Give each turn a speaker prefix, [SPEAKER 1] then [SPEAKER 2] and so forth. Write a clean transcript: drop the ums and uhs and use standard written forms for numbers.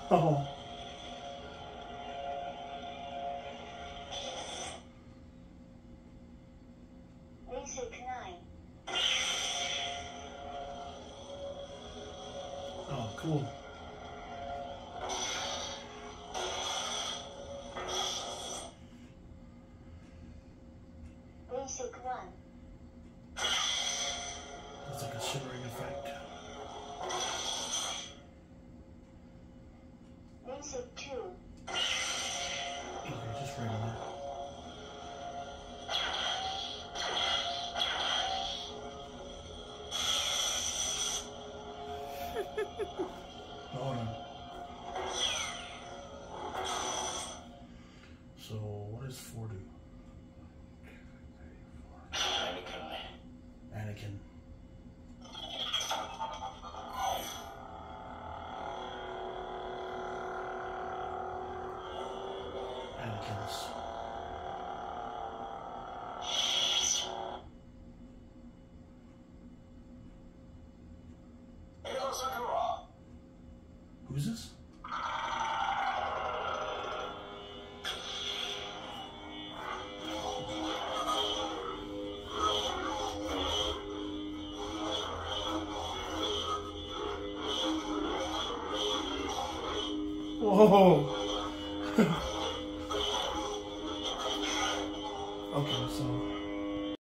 [SPEAKER 1] Oh. Oh, cool. It's like a shimmering effect. Okay, just regular. Oh no. So what does 4 do? Anakin. Anakin's. Who's this? Whoa!